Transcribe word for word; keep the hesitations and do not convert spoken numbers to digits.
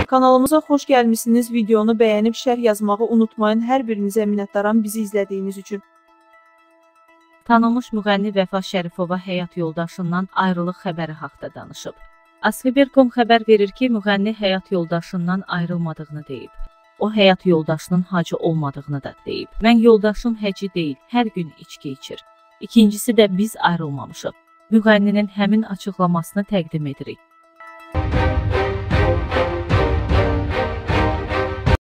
Kanalımıza xoş gəlmişsiniz. Videonu bəyənib şərh yazmağı unutmayın. Hər birinizə minnətdaram bizi izlədiyiniz üçün. Tanınmış müğənni Vəfa Şərifova həyat yoldaşından ayrılıq xəbəri haqda danışıb. Asxeber nöqtə com xəbər verir ki, müğənni həyat yoldaşından ayrılmadığını deyib. O, həyat yoldaşının hacı olmadığını da deyib. Mən yoldaşım həci deyil, hər gün içki içir. İkincisi də biz ayrılmamışıq. Müğənninin həmin açıqlamasını təqdim edirik.